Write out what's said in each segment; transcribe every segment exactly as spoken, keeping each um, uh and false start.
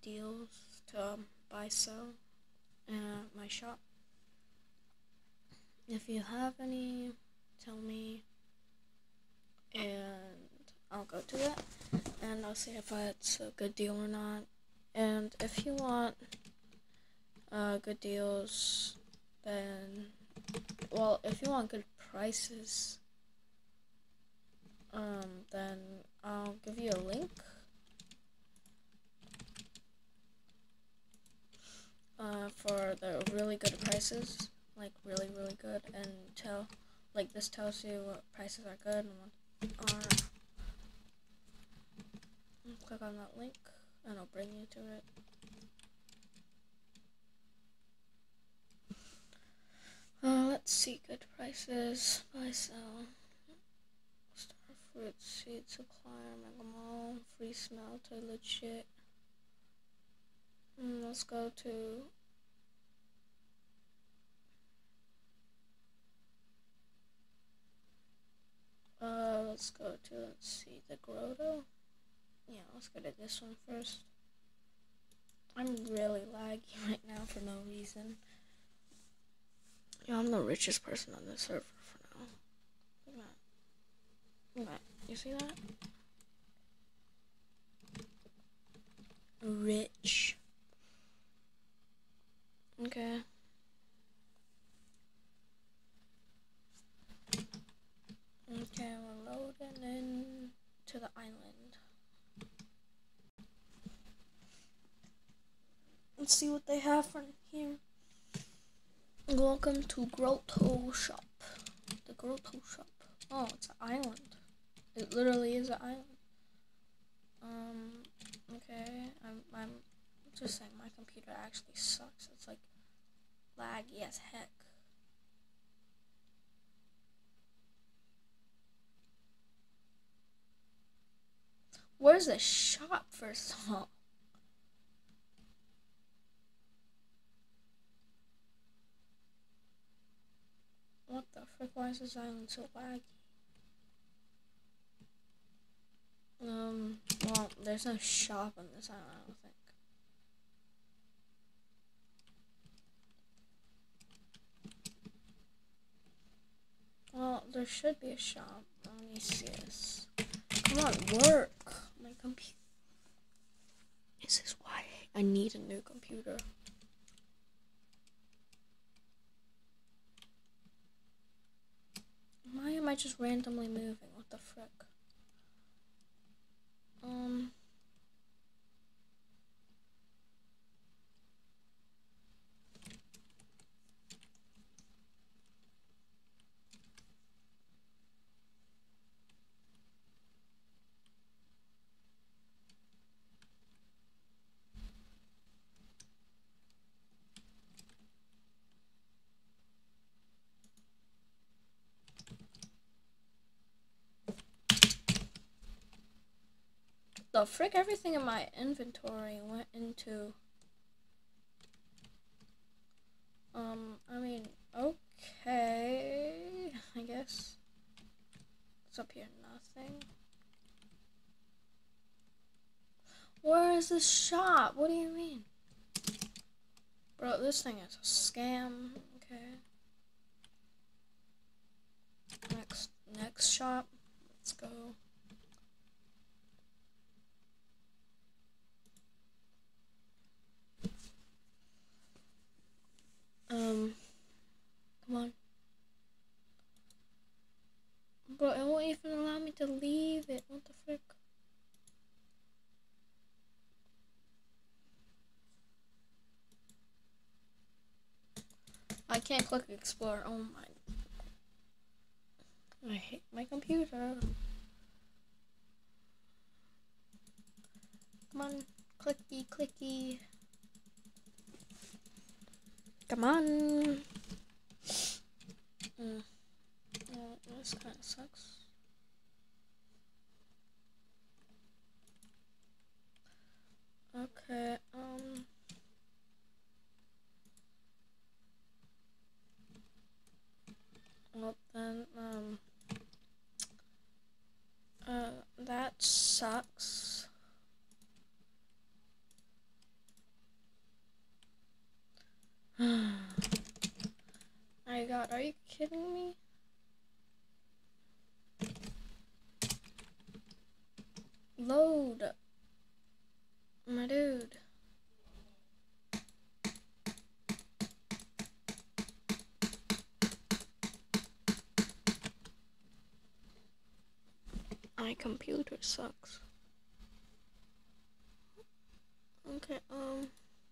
deals to um, buy sell in my shop. If you have any, tell me, and I'll go to it, and I'll see if it's a good deal or not. And if you want uh, good deals, then, well, if you want good prices, um, then I'll give you a link. Uh, for the really good prices, like really, really good, and tell, like this tells you what prices are good and what aren't. Click on that link, and it'll bring you to it. Uh, let's see, good prices, buy, sell, star fruit, seed supplier, mega mall, free smelter, legit. Mm, let's go to uh, let's go to, let's see, the grotto. Yeah, let's go to this one first. I'm really laggy right now for no reason. Yeah, I'm the richest person on this server for now. Look at that. Look at that. You see that? Rich. Okay. Okay, we're loading in to the island. Let's see what they have from here. Welcome to Grotto Shop. The Grotto Shop. Oh, it's an island. It literally is an island. Um, okay, I'm, I'm just saying my computer actually sucks. It's like laggy as heck. Where's the shop, first of all? What the frick? Why is this island so laggy? Um, well, there's no shop on this island, I don't think. Well, there should be a shop. Let me see this. Come on, work. My computer. This is why I need a new computer. Why am I just randomly moving? What the frick? Um. The frick, everything in my inventory went into, um, I mean, okay, I guess. What's up here? Nothing. Where is this shop? What do you mean? Bro, this thing is a scam. Okay. Next, next shop. Let's go. Um, come on. Bro, it won't even allow me to leave it. What the frick? I can't click explore. Oh my. I hate my computer. Come on. Clicky, clicky. Come on. Mm. Well, this kind of sucks. Okay, um. Well, then, um. Uh, that sucks. My god, are you kidding me? Load. My dude. My computer sucks. Okay, um.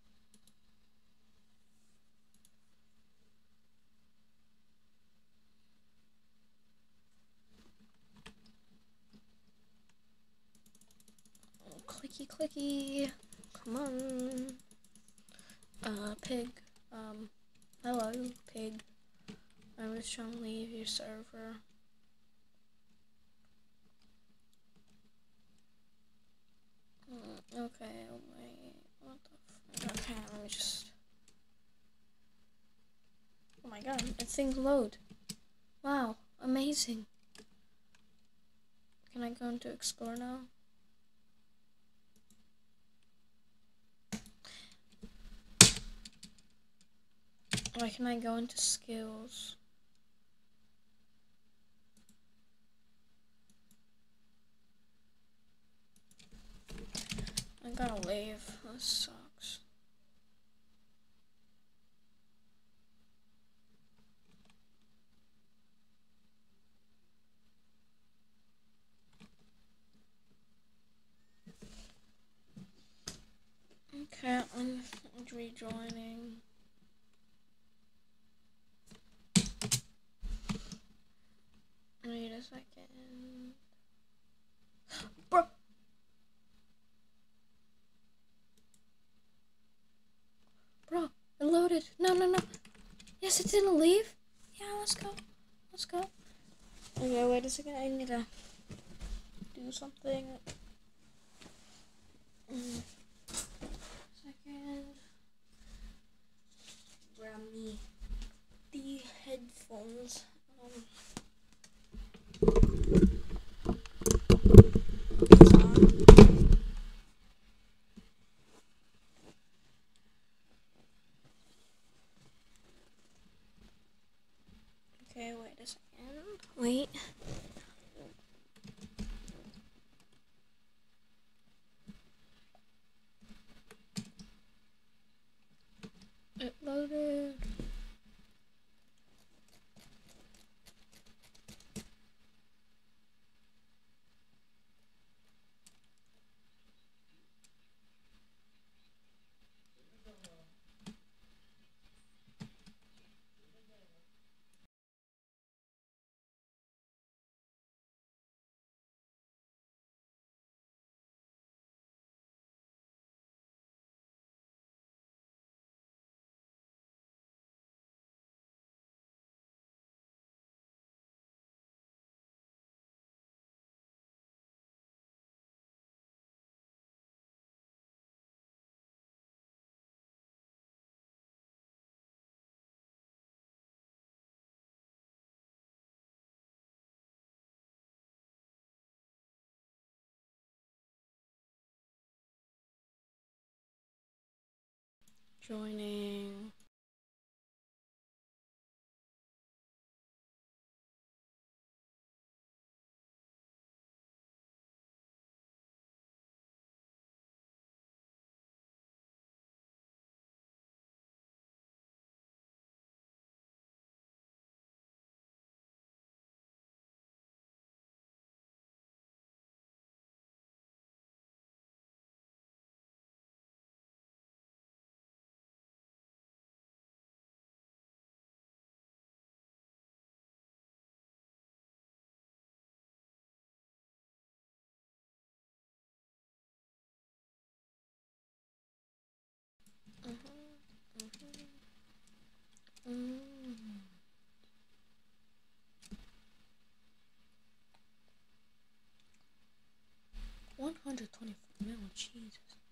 Oh, clicky, clicky. Come on. Uh, pig. Um, hello, pig. I was trying to leave your server. Mm, okay, wait. What the f- Okay, let me just. Oh my god, that thing's load. Wow, amazing. Can I go into explore now? Why can I go into skills? I gotta leave. This sucks. Okay, I'm rejoining. Wait a second. Bro! Bro, it loaded. No, no, no. Yes, it didn't leave. Yeah, let's go. Let's go. Okay, wait a second. I need to do something. Mm. Second. Grab me the headphones. Um. It's on. Okay, wait a second. Wait. It loaded. Joining. Mm-hmm. Mm-hmm. Mm. one hundred twenty-four mil, Jesus.